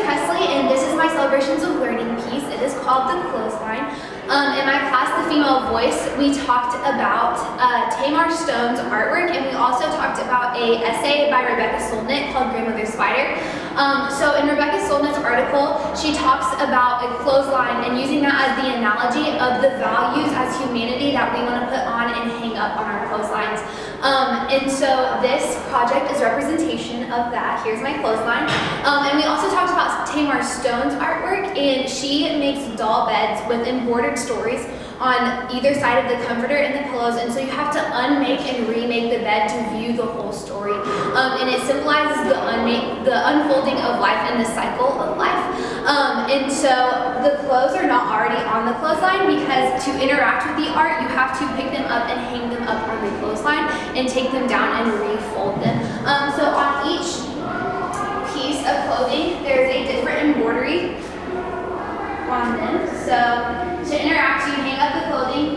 Presley, and this is my Celebrations of Learning piece. It is called the Clothesline. In my class, The Female Voice, we talked about Tamar Stone's artwork, and we also talked about an essay by Rebecca Solnit called Grandmother Spider. So in Rebecca Solnit's article, she talks about a clothesline and using that as the analogy of the values as humanity that we want to put on and hang up on our clotheslines. And so this project is representation of that. Here's my clothesline. And we also talked about Tamar Stone's artwork, and she makes doll beds with embroidered stories on either side of the comforter and the pillows, and so you have to unmake and remake the bed to view the whole story. And it symbolizes the unfolding of life and the cycle of life. And so the clothes are not already on the clothesline, because to interact with the art, you have to pick them up and hang them up on the clothesline and take them down and refold them. So on each piece of clothing, there's a different embroidery on them. So to interact, you hang up the clothing,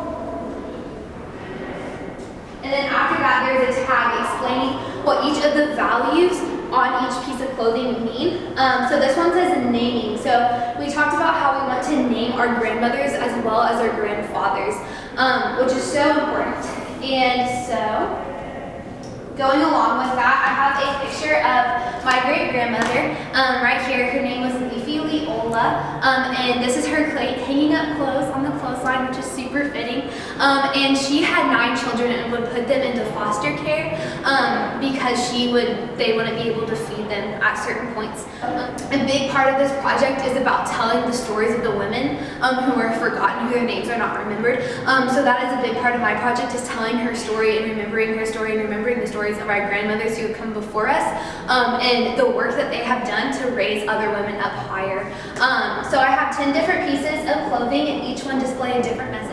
and then after that there's a tag explaining what each of the values on each piece of clothing mean. So this one says naming. So we talked about how we want to name our grandmothers as well as our grandfathers, which is so important. And so going along with that, I have a picture of my great-grandmother right here. Her name was Leafy Leola, and this is her hanging up clothes on the clothesline, which is super fitting. And she had 9 children and would put them into foster care because they wouldn't be able to feed them at certain points. A big part of this project is about telling the stories of the women who are forgotten, who their names are not remembered. So that is a big part of my project, is telling her story and remembering her story and remembering the stories of our grandmothers who have come before us, and the work that they have done to raise other women up higher. So I have 10 different pieces of clothing, and each one display a different message.